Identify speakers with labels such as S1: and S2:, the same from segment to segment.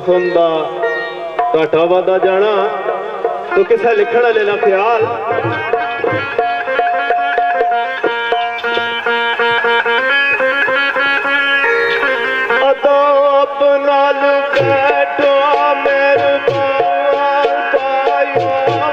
S1: सुन दा घाटा वादा जाना तो किसे लिखना लेना ख्याल अदाब नाल बैठो मेहरबान पायो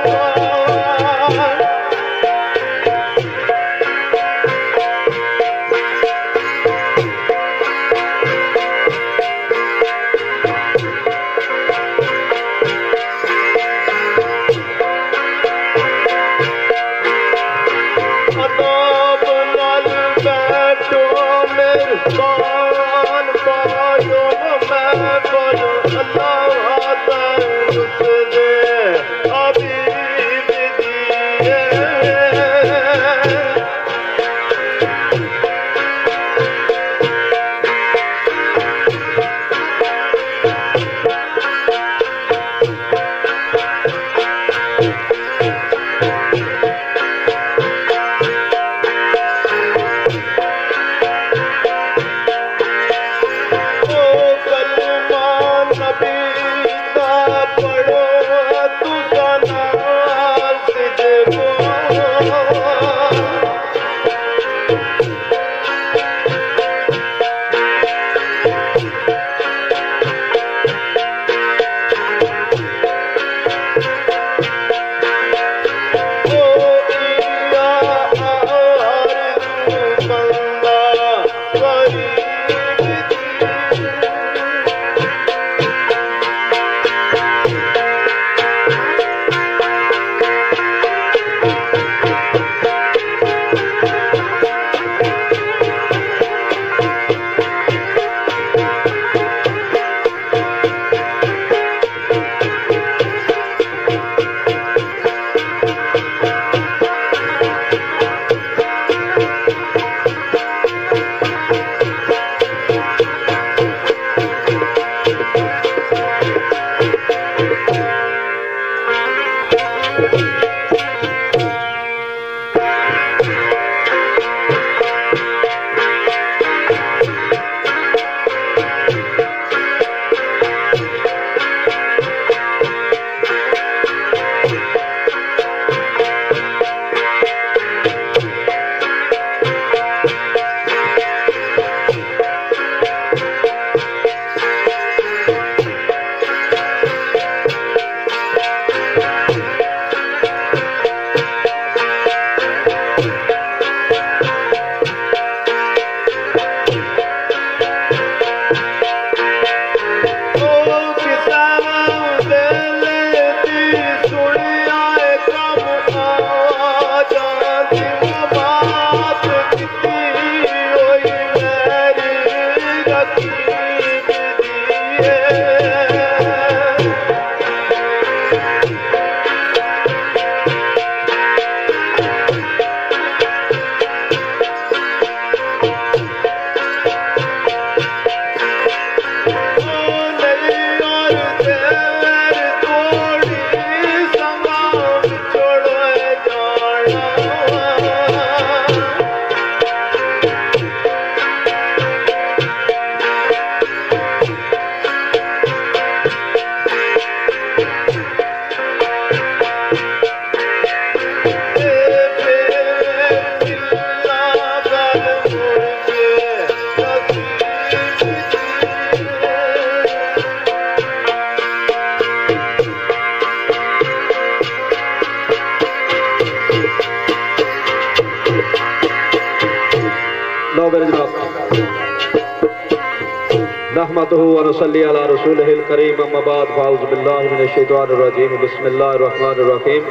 S2: नहमदुहु व नसल्ली अला रसूलिहिल करीम अम्मा बाद फ़अऊज़ु बिल्लाहि मिनश शैतानिर रजीम बिस्मिल्लाहिर रहमानिर रहीम।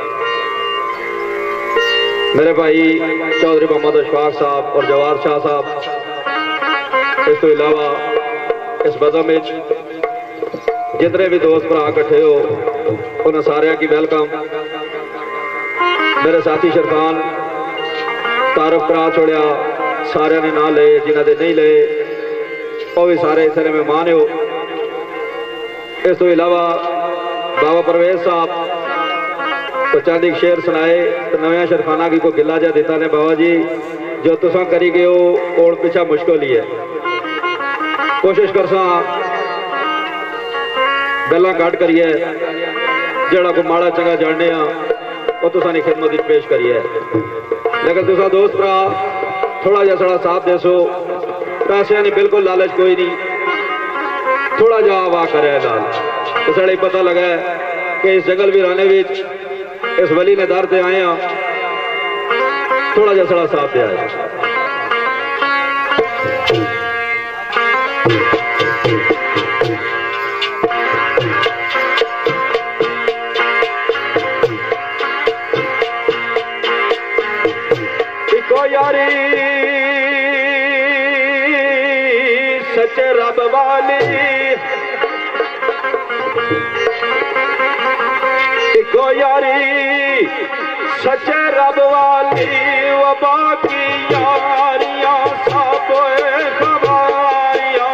S2: मेरे भाई चौधरी मोहम्मद अशफाक साहब और जवाहर शाह साहब, इस तो इलावा इस बज़म में जितने भी दोस्त भरा इकट्ठे हो उन्हें सारे की वेलकम। मेरे साथी शरफान तारफ करा छोड़िया, सारे ने ना ले, जिन्हों ने नहीं ले वो भी सारे इस मेहमान हो। इस तो इलावा बाबा परवेज साहब तो चंद एक शेर सुनाए तो नव्या शरफाना की कोई गिला जा देता ने बाबा जी जो तुसा करी गए हो और पीछा मुश्किल ही है। कोशिश कर सा गल्लां घट करिए जेड़ा कोई माड़ा चंगा जानने वो तुसानी खिदमत विच पेश करिए लेकिन तुसा दोस्त भरा थोड़ा जा साड़ा साथ देसो पैसे नहीं बिल्कुल लालच कोई नहीं थोड़ा जा वाह करे नाल तो साढ़े पता लगा कि इस जंगल वीराने विच इस वली ने दर ते आए थोड़ा जा साड़ा साथ दे आए यारी सच्चे रब वाली इको यारी सच्चे रब वाली वो बाकी यारियां सब खबारियां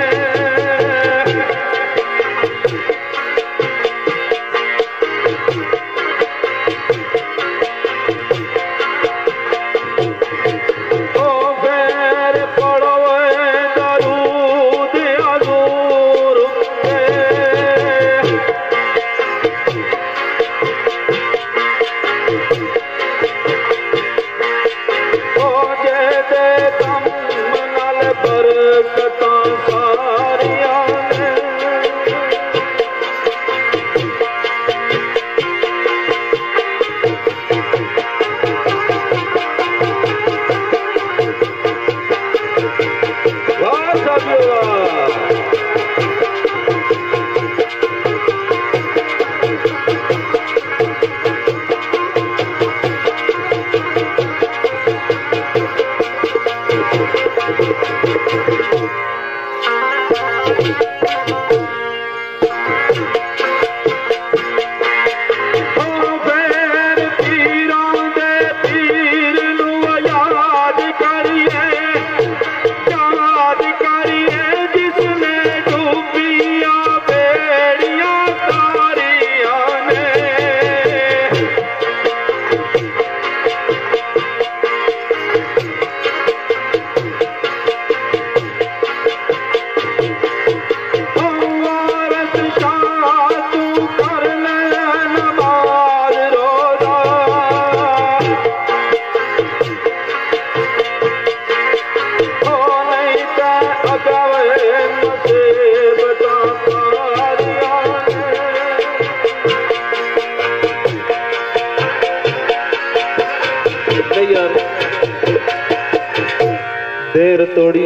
S1: देर तोड़ी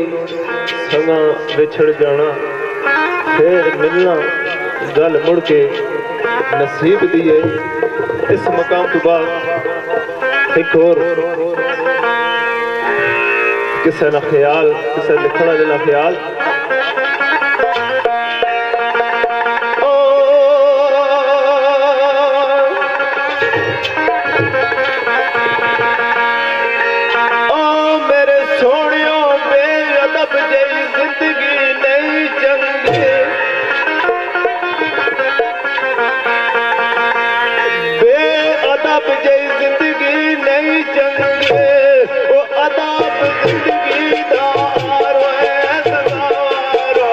S1: समा विछड़ जाना फिर मिलना गल मुड़ के नसीब दिए। इस मकाम तो बाद एक और किसी ना ख्याल किसी लिखना देना ख्याल
S3: जिंदगी दार है सदारो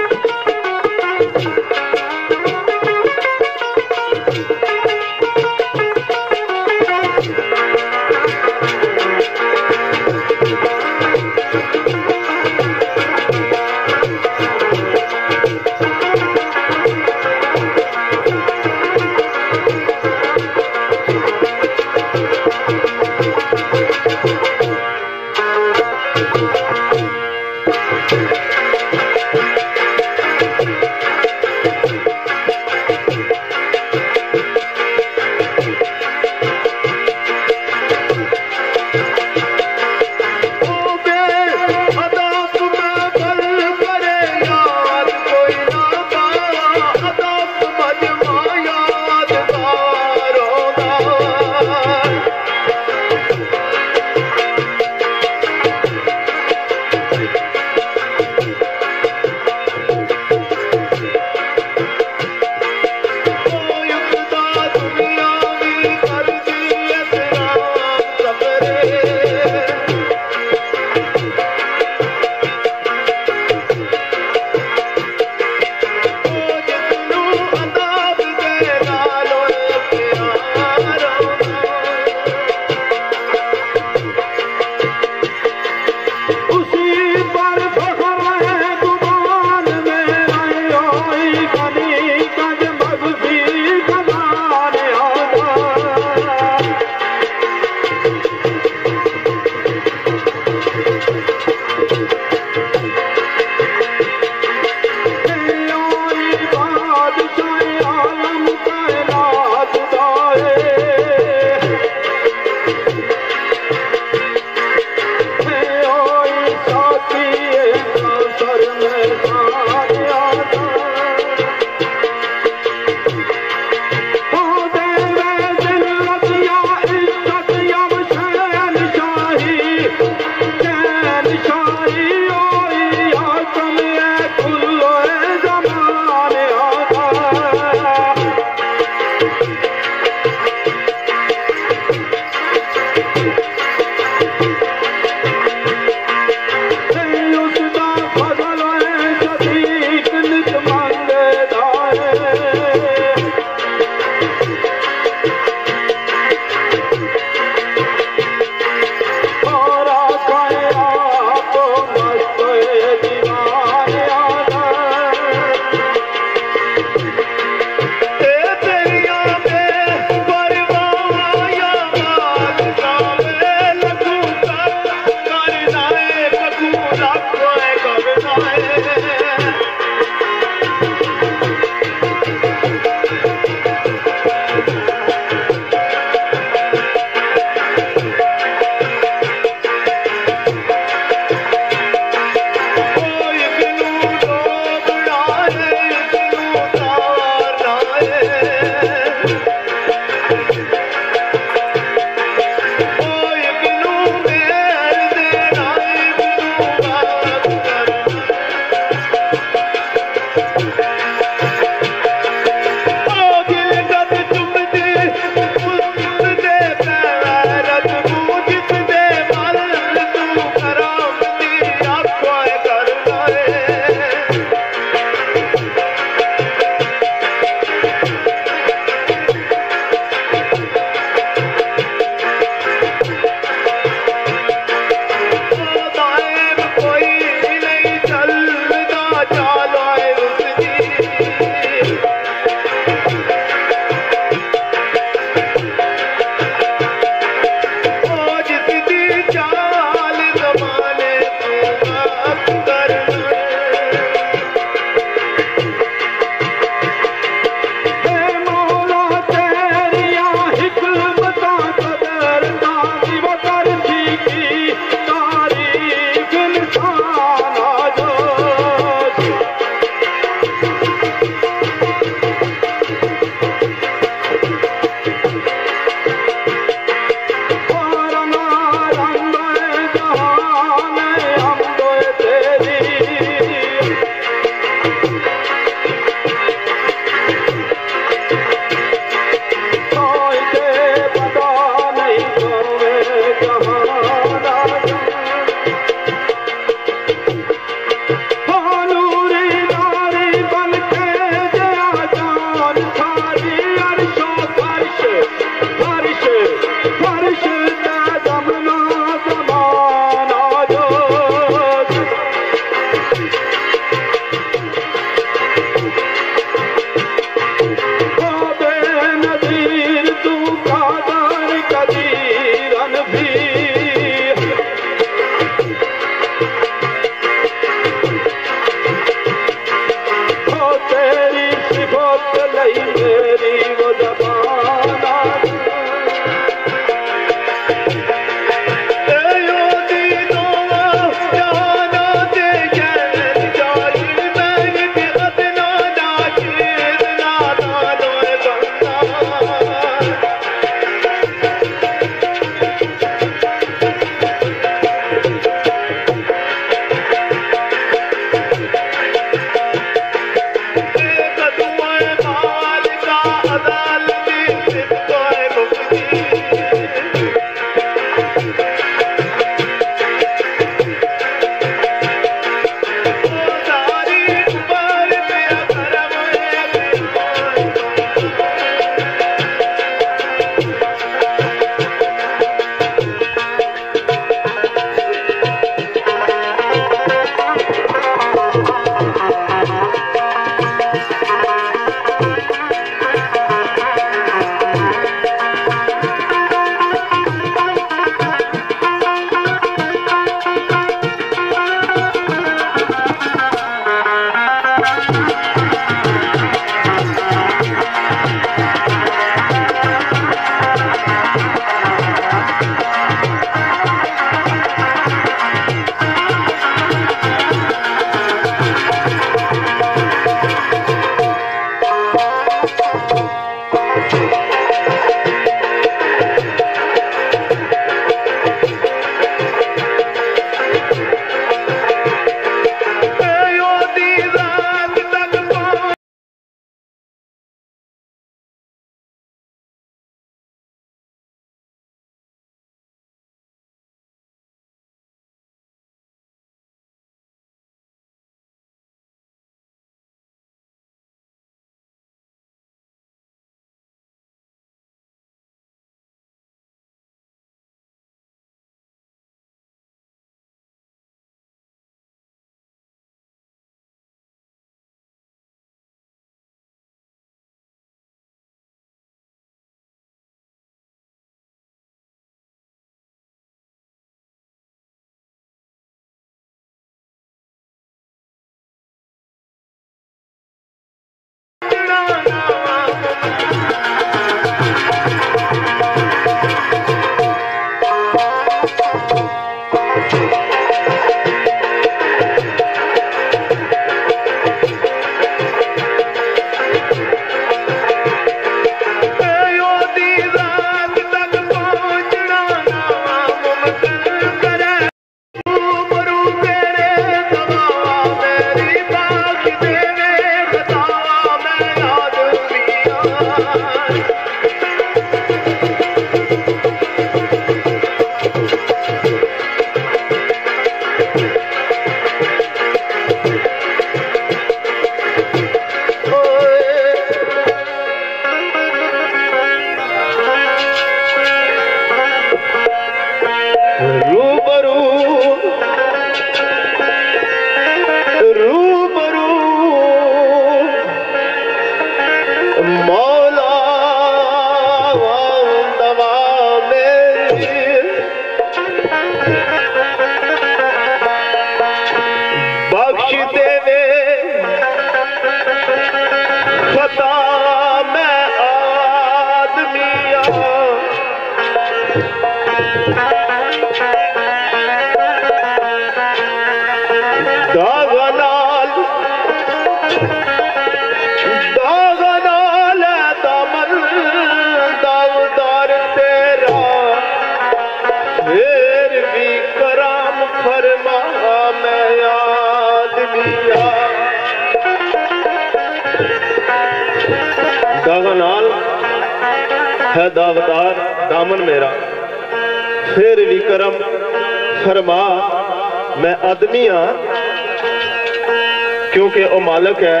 S1: दागनाल है दावदार दामन मेरा, फिर भी करम फरमा मैं आदमी हाँ, क्योंकि वो मालिक है,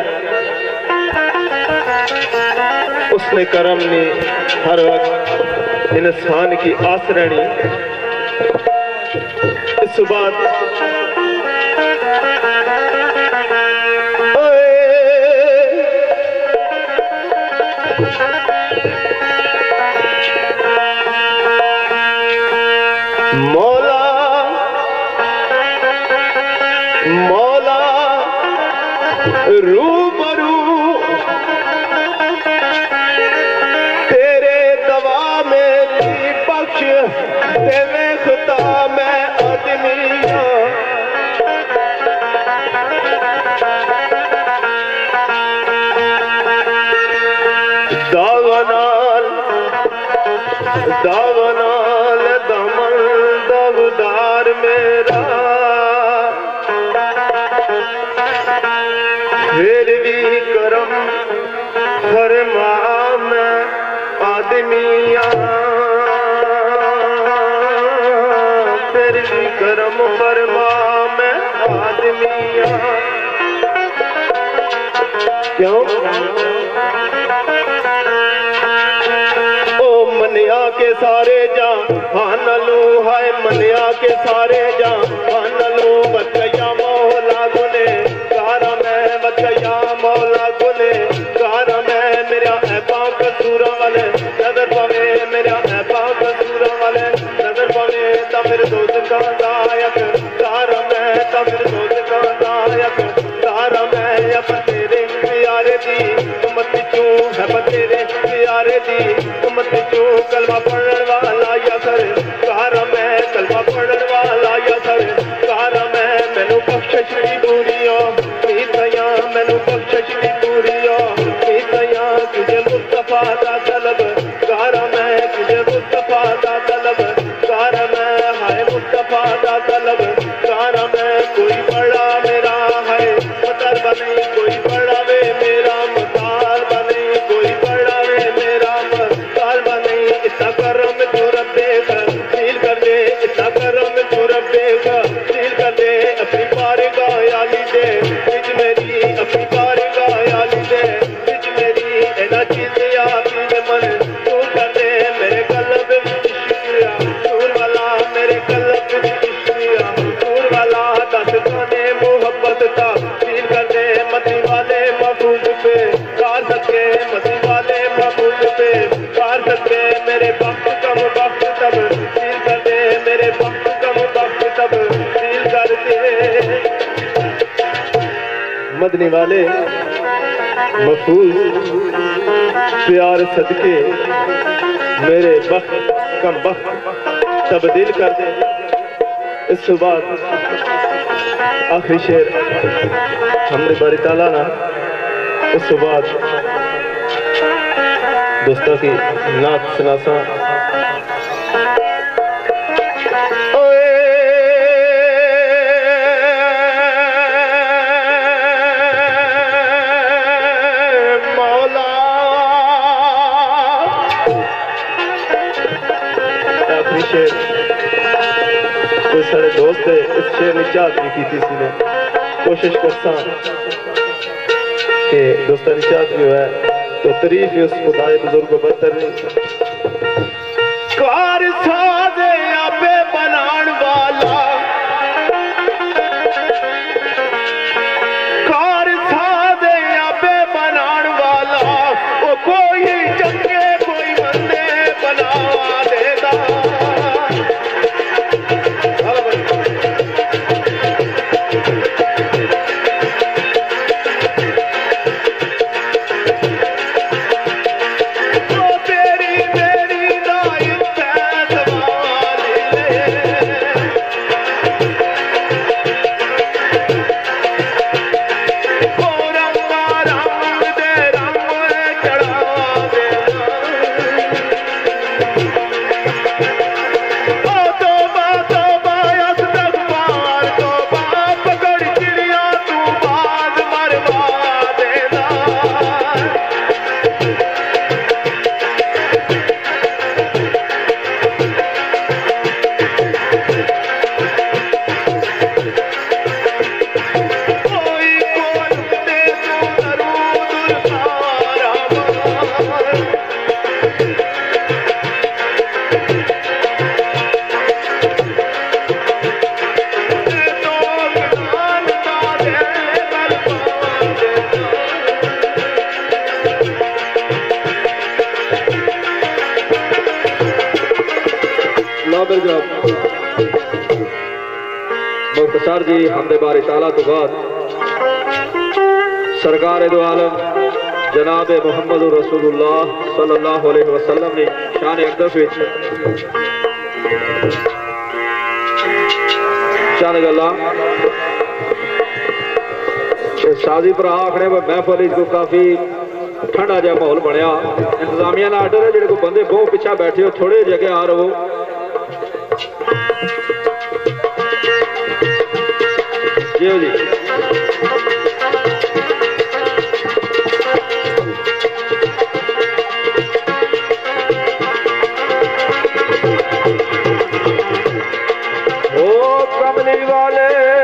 S1: उसने करम ने हर वक्त इंसान की आस रहनी। इस बात मौला मौला रूबरू तेरे दवा मेरी बख्श तेरे खुदा मैं आदमी दावनाल दावनाल दमन दवदार मेरा, फिर भी करम फरमा मैं आदमिया, फिर भी करम फरमा मैं आदमिया। क्यों मनिया के सारे जहान लू हाय, मनिया के सारे जहान लू बचया मौला गुने कारा मैं, बचया मौला गुने कारा मैं। मेरा ऐबा कसूरा वाले नजर पावे, मेरा ऐबा कसूरा वाले नजर पावे, तमिर दोस्त का दायक कारा मैं, तमिर दोस्त का दायक कारा मैं। अब तेरे प्यारे दी उम्मत चू है, तेरे प्यारे दी उम्मत चू कलमा पढ़ने वाला या कर कारा मैं, कलमा पढ़ने वाला या कर कारा मैं। मैनू बख्शिश दी दूरियों मीतया, मैनू बख्शिश दी दूरियों मीतया, तुझे मुस्तफा दा तलब कारा मैं, तुझे मुस्तफा दा तलब कारा मैं, हाय मुस्तफा दा तलब कारा मैं। कोई बड़ा मेरा है मतर बने, कोई बड़ा वे मेरा मताल बने, कोई बड़ा वे मेरा मताल बने। इतना करम तू रब्बे का सील कर दे, इतना करम तू रब्बे का सील कर दे। अपनी बारगाह आली दे बिच मेरी, अपनी बारगाह आली दे बिच मेरी। एना चीज़ आपी दे मन तू कर दे, मेरे कल्ब विच इश्किया नूर वाला, मेरे कल्ब विच इश्किया नूर वाला। दस खाने मोहब्बत का सील कर दे, मती वाले महफूज पे कार सके, मती वाले महफूज पे कार सके। मेरे वक्त कम वक्त तब सील कर दे, मेरे वक्त कम वक्त तब सील कर दे। मदनी वाले महफूज प्यार सदके मेरे वक्त कम वक्त तब्दील कर दे। इस बाद आखिरी शेर हमने बारी ताला ना, उस बाद दोस्तों की नात सुनासा। मौला आखिरी शेर कोई सारे दोस्त है, इस शेर ने चाहत भी की थी, इसने कोशिश करता कि दोस्तों ने चाहत भी है तो तारीफ उस खुदाए बुजुर्ग को बदतर नहीं। कार सादे आपे बनान वाला, कार सादे आपे बनान वाला, वो कोई चंगे कोई मंदे बनावा देदा। तेरी
S2: काबिल जनाब मुख्तसर जी हमदे बारी ताला तो बाद सरकार दो आलम जनाब मोहम्मद रसूलुल्लाह सल्लल्लाहु अलैहि वसल्लम ने शान अक़दस विच चंद गल्लां साजी भरा आखने महफल को काफी ठंडा जहा माहौल बनया इंतजामिया का आर्डर है जो बंदे बहुत पिछा बैठे हो थोड़े जगह आ रहो जी जी ओ कमली वाले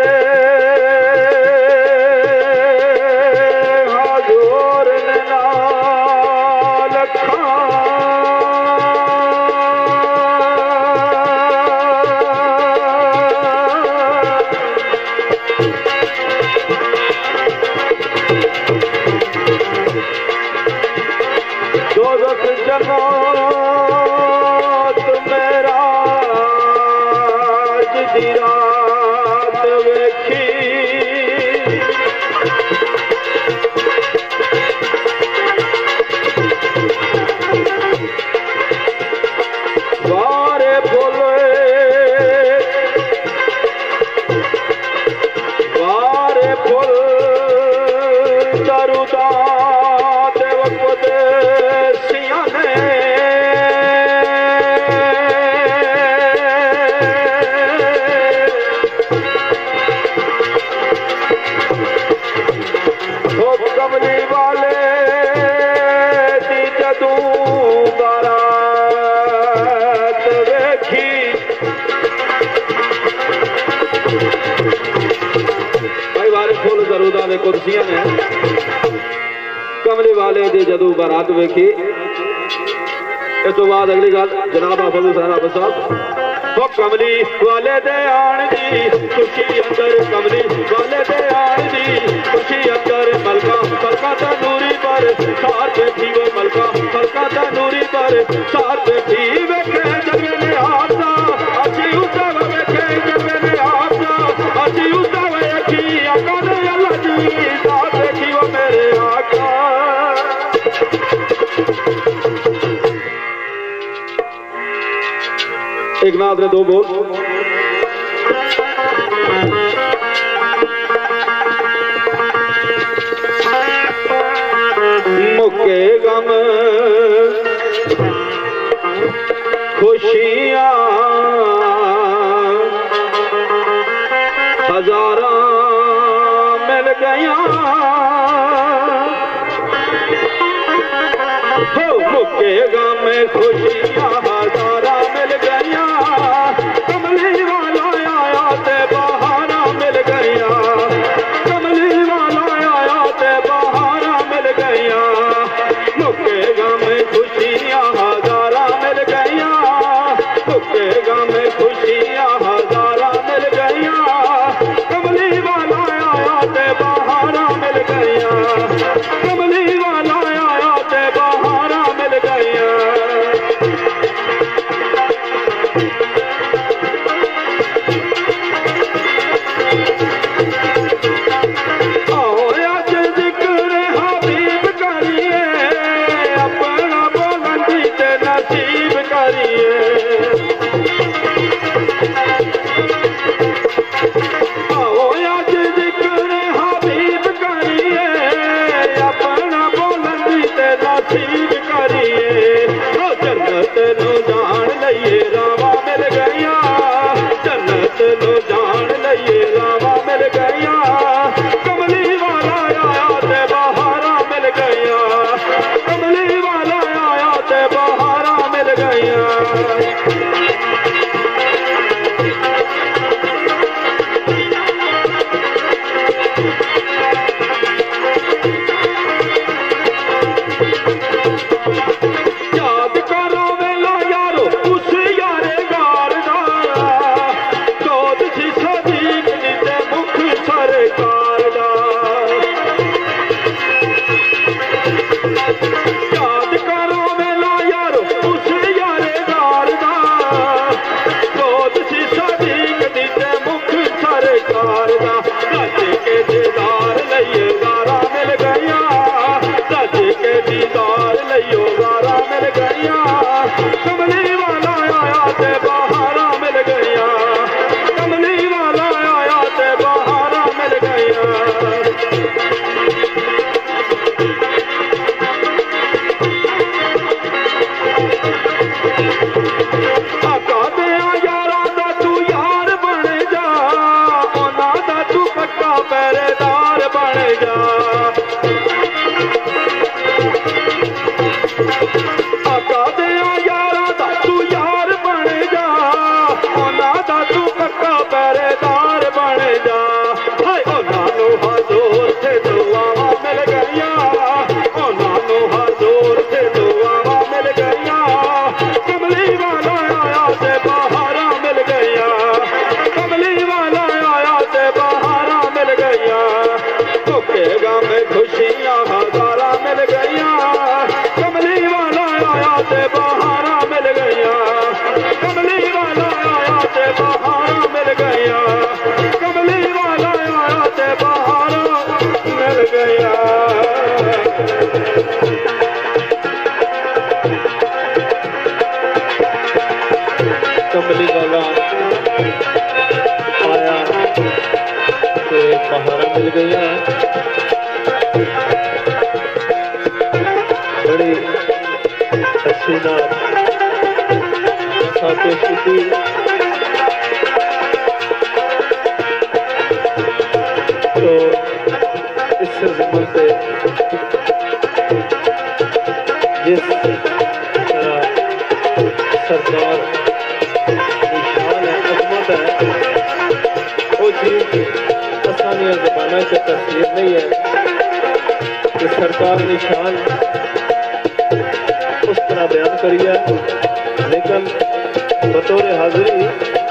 S2: कमली वाले दी जदू बारात वेखी इस तो बाद अगली गल जनाब हाफिज हुसैन अहमद साहब वो कमली वाले दे आन दी खुशी अंदर कमली वाले दे आन दी खुशी अंदर मलका फलका दा नूरी पर सार बैठी वो मलका फलका दा नूरी पर सार बैठी वेखे जब ने आपदा अच्छी उदा वेखे जब ने आपदा अच्छी उदा वेखी आका दे अल्लाह जी सार बैठी वो मेरे आका एक नाद ने दो बोल मुके गम खुशियां हजारा मिल गया हो मुके गम खुशियां हजारा मिल गया कमली वाला आया ते बहारा मिल गया कमली वाला आया ते बहारा मिल गया मुके गम खुशियां हजारा मिल गया मुके गम खुशियां हजारा मिल गया कमली वाला आया ते बहारा मिल गया कमली वाला आया ते बहारा मिल गया याद करो मेला यारो उस यारे गार दा
S1: कमली वाला आया तो पहाड़ा मिल गया। बड़ी अच्छी नाम पेश की। तो इस जमन से जिस तरह सरकार निशान है, अजमत है, वो चीज आसानी जमाना से तस्वीर नहीं है कि सरकार निशान उस तरह बयान करी है, लेकिन बतौर हाजिरी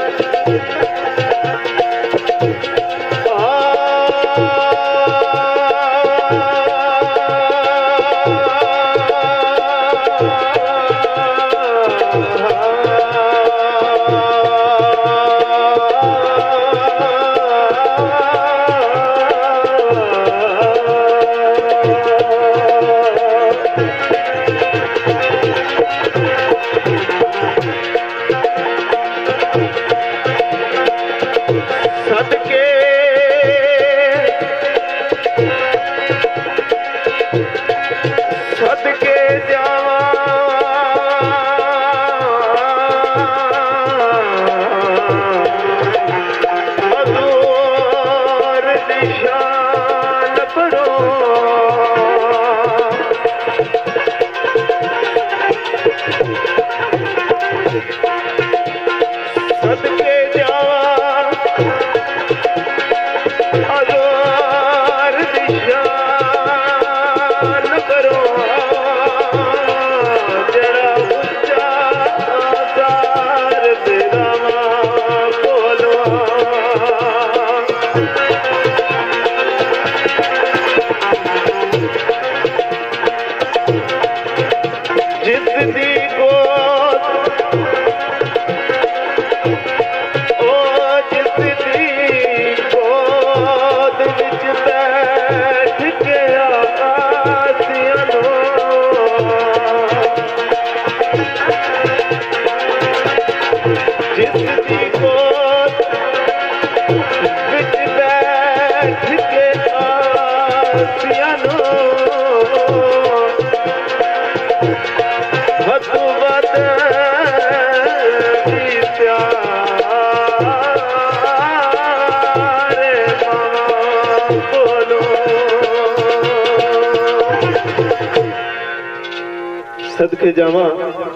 S1: सदके जावा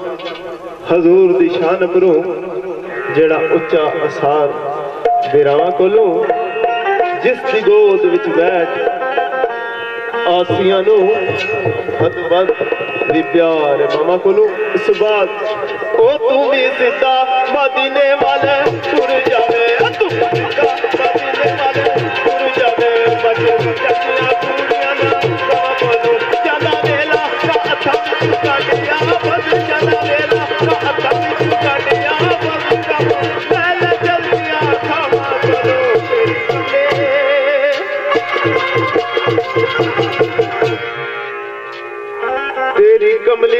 S1: हजूर दी शान परों जेड़ा उच्चा असार बिरावां कोलों जिस दी गोद विच बैठ आसियां नूं हद वद दी प्यार मामा कोलों। इस बात ओ तू भी सीधा मदीने वाले टुर जावे, तू सीधा मदीने वाले टुर जावे, बचे चकिया कुड़ियां ना मामा कोलों चला वेला का अथा काटिया बस चला वेला का अथा काटिया बस का पहले जल्दियां खावा करो तेरी कमली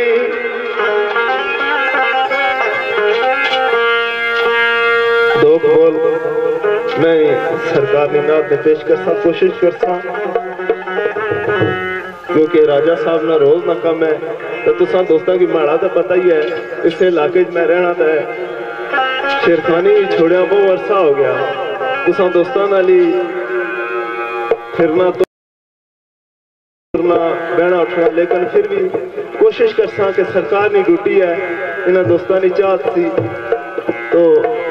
S1: दो बोल मैं सरकार ने नात पेश करसा कोशिश करसा, क्योंकि राजा साहब ना रोज ना कम है तो तुसा दोस्तों की माड़ा तो पता ही है। इस इलाके में रहना तो है, शेरखानी छोड़िया बहुत अरसा हो गया, तुसा दोस्तों नाल ही फिरना तो बहना उठना, लेकिन फिर भी कोशिश करसा कि सरकार ने ड्यूटी है, इन्होंने दोस्तों की चाहत सी तो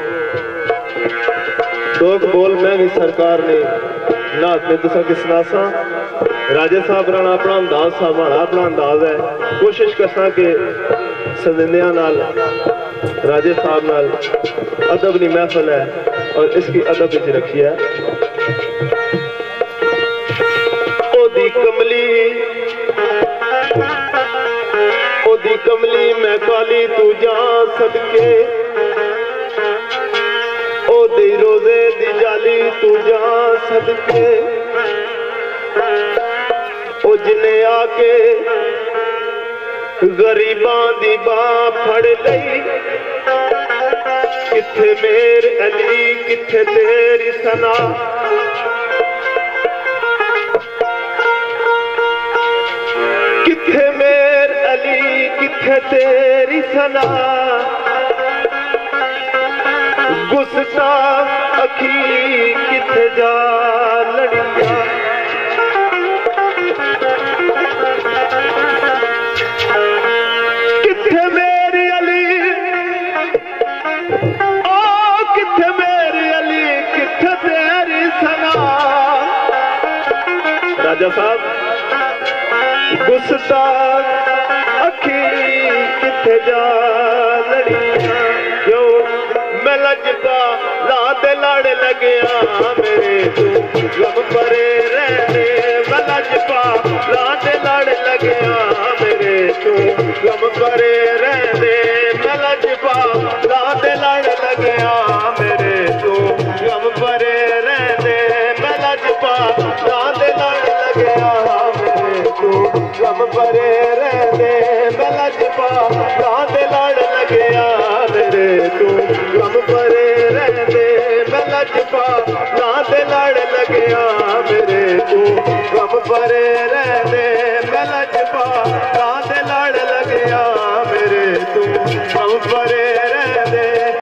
S1: दो बोल मैं भी सरकार ने नात में तुसा की सुनासा। राजा साहब राणा अपना अंदाज साहब हमारा अपना अंदाज है, कोशिश करसा कि सजिंदियां नाल राजे साहब नाल अदब की महफल है और इसकी अदब विच रखी है। ओदी कमली मैं काली तू जा सदके, ओदी रोजे दी जाली तू जा सदके, ओ जिन्ने आके गरीबां दी बां फड़ लई किथे तेरी सना किथे मेर अली किथे तेरी सना गुस्सा अखी किथे जा लड़िया किथे मेरी अली ओ किथे मेरी अली किथे तेरी सना राजा साहब गुस्सा अखी किथे जा लड़िया क्यों मैं लजका लाते लड़ लगिया मेरे तू गम परे रहने मैं लजका लाते लड़ लगिया मेरे तू गम परे रहने मैं लजका लाते लड़ लगिया मेरे तू गम परे रहने मैं लजका लाते लड़ लगिया मेरे तू गम परे रहने मैं लजका लाते लड़ लगिया मेरे तू गम परे रहने मैं लजपा लाते लड़ लगिया मेरे तू गम परे रहने मैं लजपा